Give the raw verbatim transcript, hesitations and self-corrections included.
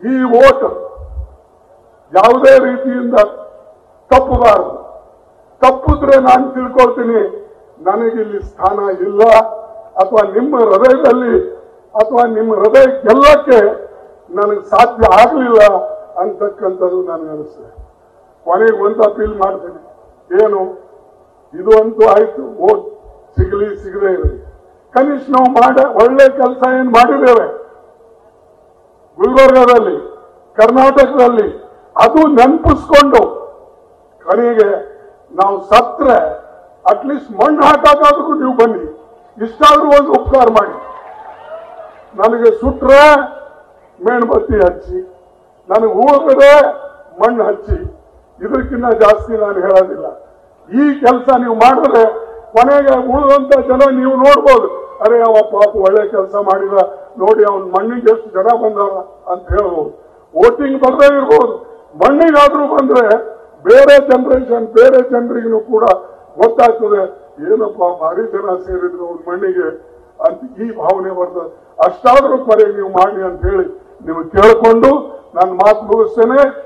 ಈ ಓಟ್ ಯಾವುದೇ ರೀತಿಯಿಂದ ತಪ್ಪಬಾರದು. ತಪ್ಪಿದ್ರೆ ನಾನು ತಿಳ್ಕೊಳ್ತೀನಿ ನನಗಿಲ್ಲಿ ಸ್ಥಾನ ಇಲ್ಲ, ಅಥವಾ ನಿಮ್ಮ ಹೃದಯದಲ್ಲಿ ಅಥವಾ ನಿಮ್ಮ ಹೃದಯ ಗೆಲ್ಲಕ್ಕೆ ನನಗೆ ಸಾಧ್ಯ ಆಗಲಿಲ್ಲ ಅಂತಕ್ಕಂಥದ್ದು ನನಗೆ ಅನಿಸ್ತದೆ. ಕೊನೆಗೆ ಒಂದು ಅಪೀಲ್ ಮಾಡ್ತೀನಿ, ಏನು ಇದು ಅಂತೂ ಆಯ್ತು, ಓಟ್ ಸಿಗಲಿ ಸಿಗದೇ ಇರಲಿ, ಕನಿಷ್ಠ ನಾವು ಮಾಡ ಒಳ್ಳೆ ಕೆಲಸ ಏನು ಮಾಡಿದ್ದೇವೆ ಗುಲ್ಬರ್ಗಾದಲ್ಲಿ, ಕರ್ನಾಟಕದಲ್ಲಿ, ಅದು ನೆನಪಿಸ್ಕೊಂಡು ಕೊನೆಗೆ ನಾವು ಸತ್ರೆ ಅಟ್ಲೀಸ್ಟ್ ಮಣ್ಣು ಹಾಕಾದ್ರೂ ನೀವು ಬನ್ನಿ, ಇಷ್ಟಾದ್ರೂ ಒಂದು ಉಪಕಾರ ಮಾಡಿ. ನನಗೆ ಸುಟ್ರೆ ಮೇಣಬತ್ತಿ ಹಚ್ಚಿ, ನನಗೆ ಹೋಗದೆ ಮಣ್ಣು ಹಚ್ಚಿ, ಇದಕ್ಕಿಂತ ಜಾಸ್ತಿ ನಾನು ಹೇಳೋದಿಲ್ಲ. ಈ ಕೆಲಸ ನೀವು ಮಾಡಿದ್ರೆ ಕೊನೆಗೆ ಉಳಿದಂತ ಜನ ನೀವು ನೋಡ್ಬೋದು, ಅರೆ ಅವ ಪಾಪ ಒಳ್ಳೆ ಕೆಲಸ ಮಾಡಿದ ನೋಡಿ, ಅವನ ಮಣ್ಣಿಗೆ ಎಷ್ಟು ಜನ ಬಂದಾರ ಅಂತ ಹೇಳ್ಬೋದು. ವೋಟಿಂಗ್ ಬರದೇ ಇರ್ಬೋದು, ಮಣ್ಣಿಗಾದ್ರೂ ಬಂದ್ರೆ ಬೇರೆ ಜನರೇಷನ್ ಬೇರೆ ಜನರಿಗೂ ಕೂಡ ಗೊತ್ತಾಗ್ತದೆ, ಏನಪ್ಪ ಭಾರಿ ಜನ ಸೇರಿದ್ರು ಅವ್ರ ಮಣ್ಣಿಗೆ ಅಂತ ಈ ಭಾವನೆ ಬರ್ತದೆ. ಅಷ್ಟಾದ್ರೂ ಕೊನೆಗೆ ನೀವು ಮಾಡಿ ಅಂತ ಹೇಳಿ ನೀವು ಕೇಳಿಕೊಂಡು ನನ್ನ ಮಾತು ಮುಗಿಸ್ತೇನೆ.